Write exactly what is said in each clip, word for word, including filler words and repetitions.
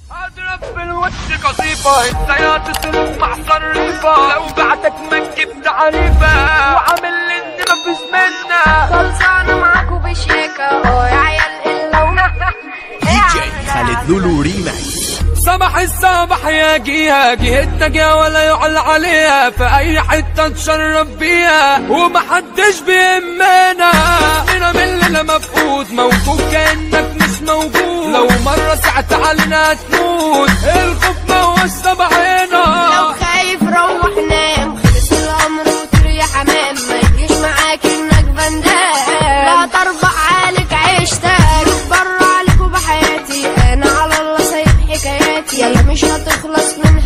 اضرب بالوش قصيفة انت يا تصرف مع صريفة، لو بعتك ما تجيب تعريفة وعامل ان مفيش منا. خلصانة معاكوا بشيكة اه يا عيال اللونة. دي جي خالد لولو ريماكس. صباح الصباح يا جيها جهتك يا ولا يعلى عليها، في اي حتة نشرف بيها ومحدش بيهمنا. هنا من الليلة مفقود موجود كأنك مش موجود، لو مرة ساعت علينا هتموت. الخوف موش صباحنا، لو خايف روح نام، خلص الامر وطير يا حمام. ما يجيش معاك انك فندام، لا تربع عليك عيشتك بره عليكوا بحياتي. انا على الله سايب حكاياتي، يلا مش هتخلص من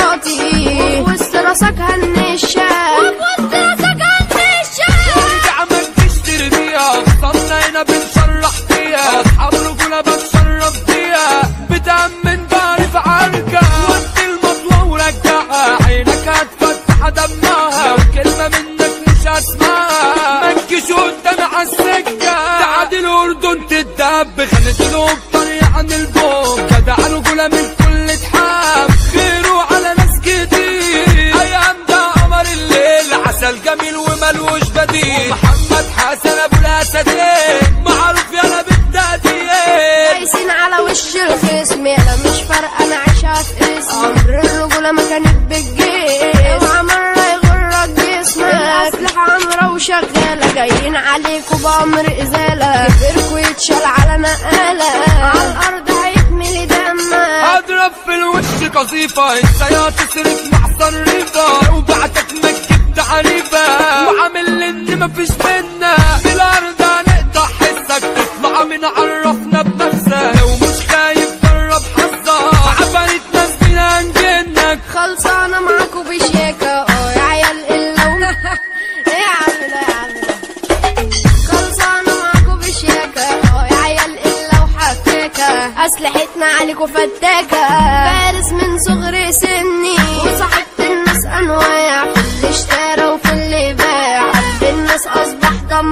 حواراتي. وسط راسك هنشاك وسط راسك هنشاك. ارجع ما تشتري بيها، وصلنا هنا بنشرح فيها. اصحاب رجولة بتشرف بيها، بتأمن داري في عركة. وقت المطوة ورجعها، عينك هتفتح دمها. لو كلمة منك مش هسمعها، ما تجيش قدامي عالسكة. تعادي الأردن تتدب، خانت له بطريقة عن البوم. جدع رجولة من كل اتحاب، خيره على ناس كتير. أيام ده قمر الليل، عسل جميل وملوش بديل. محمد حسن أبو الأسدين، معروف يالا بالتقدير. دايسين على وش الخصم، يالا مش فارقة أنا عايشة في اسم. عمر الرجولة ما كانت بالجيش، اوعى مرة يغرك جسمك. الأسلحة عمرة وشغالة، جايين عليكوا بأمر إزالة. كبركوا يتشال على نقالة، على الأرض هيتملي دمك. اضرب في الوش قصيفة انت يا تصرف مع صريفة، لو بعتك ما تجيب تعريفة وعامل ان مفيش منا. في الارض هنقطع حسك، اطلع من عرفنا بنفسك. لو مش خايف جرب حظك، عفاريت ناس بينا هنجنك. خلصانة معاكوا بشيكة اه يا عيال اللونة. ايه يا عم ده يا عم ده. خلصانة معاكوا بشيكة اه يا عيال الا وحكاكة. اسلحتنا عليكوا فتاكة، فارس من صغر سني وصاحبت الناس انواع. في اللي اشترى وفي اللي باع، قلب الناس اصبح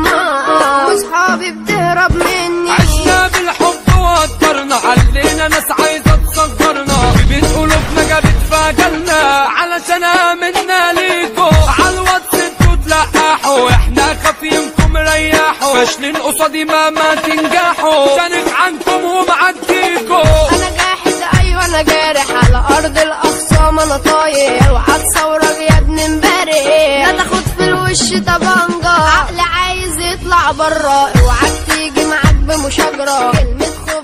طماع وصحابي بتهرب مني. عشنا بالحب وقدرنا، علينا ناس عايزة تصغرنا. في بيت قلوبنا جابت فجلنا، علشان امنا ليكو. عالواتس انتوا تلقحوا، احنا خافينكم ريحوا. فاشلين قصادي مهما تنجحوا، شانك عنكم ومعديكو. انا جاحد ايوه انا جارح، على ارض الاخصام انا طاير. اوعى تصورك يا ابن امبارح، لا تاخد في الوش طبنجة. عقل عايز يطلع برا، اوعى تيجي معاك بمشاجرة. كلمة خوف